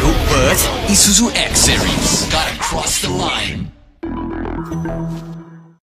New Bird Isuzu X Series. Gotta cross the line.